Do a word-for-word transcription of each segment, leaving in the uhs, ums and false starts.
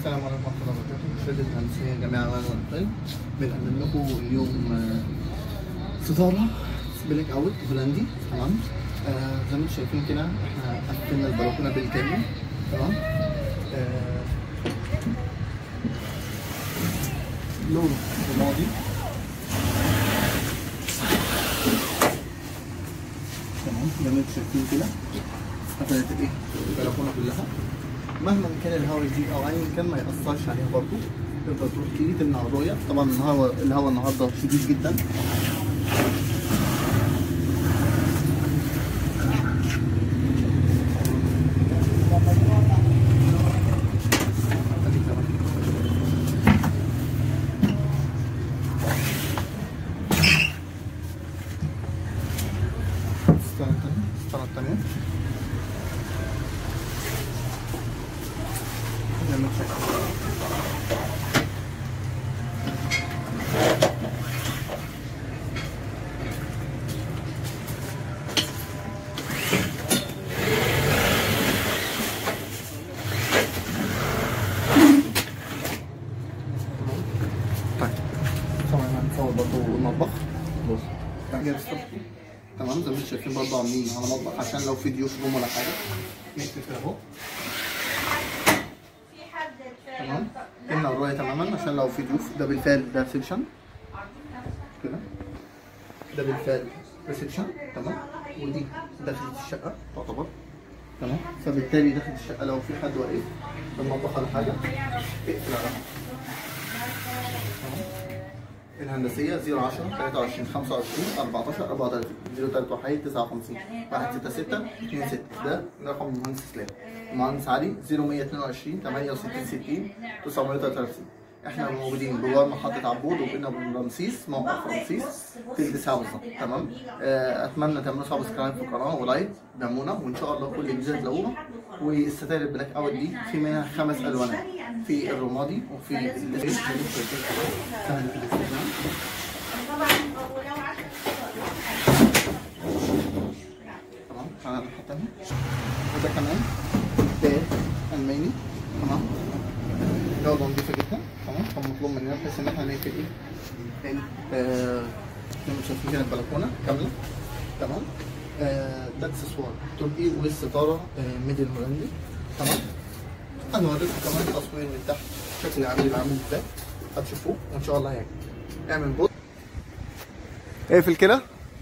السلام عليكم ورحمة الله وبركاته. شركة الهندسية جميع أنواع الطين بنقدم لكم اليوم ستارة بلاك أوت هولندي. تمام. آه زي ما انتم شايفين كده احنا قفلنا البلكونة بالكامل. تمام. آه لون رمادي. تمام. زي ما انتم شايفين كده قفلت الايه البلكونة كلها. مهما كان الهواء يزيد او ايا كان ما ياثرش عليها برضه، تقدر تروح تيجي تمنع الرؤيه. طبعا الهواء الهواء النهارده شديد جدا. السنه الثانيه زي ما انتم طيب طبعا هنصور برضه المطبخ. بص تعجب الصبح. تمام. زي ما انتم شايفين برضه عاملين على مطبخ عشان لو في ضيوف جم ولا حاجه نكتب اهو. تمام. قلنا الرؤية تماما عشان لو في ضيوف. ده بالفعل ده ريسبشن كده. ده بالفعل ريسبشن. تمام. ودي دخلت الشقة تعتبر. تمام. فبالتالي دخلت الشقة لو في حد واقف في المطبخ ولا حاجة اقفل عليها. الهندسية صفر عشرة تلاتة وعشرين خمسة وعشرين أربعتاشر أربعة وتلاتين صفر تلاتة واحد تسعة وخمسين واحد ستة ستة اتنين ستة. ده رقم المهندس اسلام. المهندس علي صفر مية اتنين وعشرين تمانية وستين ستين تسعمية وتلاتة وتلاتين. احنا موجودين بجوار محطة عبود وبينا وبين رمسيس، موقع في رمسيس تلت ساعة بالظبط. تمام. اتمنى تعملوا سبسكرايب في القناة ولايك دعمونا، وان شاء الله كل جديد تلاقوها. والستاير البلاك اوت دي في منها خمس الوانات، في الرمادي وفي الاسود سهل في الاستخدام. تمام. على الناحية التانية وده كمان باب ألماني. تمام. جودة نضيفة جدا. تمام. كان مطلوب مننا بحيث إن احنا نقفل إيه آه زي ما شايفين كده البلكونة كاملة. تمام. آه ده اكسسوار تركي والستارة آه ميدل هولندي. تمام. هنوريكم كمان تصوير من تحت شكل العميل اللي عامل ازاي هتشوفوه وإن شاء الله هيعجبكم. اعمل بوت اقفل كده.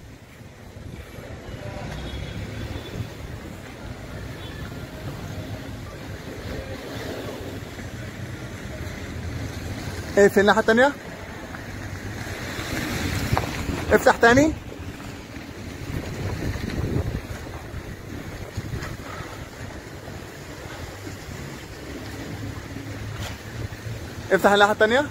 اقفل الناحية التانية. افتح تاني. افتح الناحية التانية.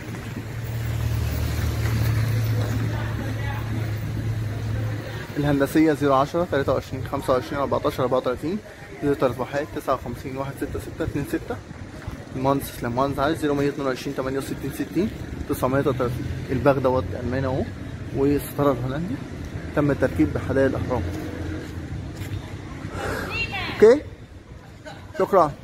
الهندسية صفر عشرة تلاتة وعشرين خمسة وعشرين أربعتاشر أربعة وتلاتين صفر تلاتة واحد تسعة وخمسين واحد ستة ستة اتنين ستة. المهندس اسلام. المهندس علي صفر مية اتنين وعشرين تمانية وستين ستين تسعمية وتلاتين. الباغ دوت ألماني اهو، والستارة الهولندي تم التركيب بحدائق الأهرام. اوكي شكرا.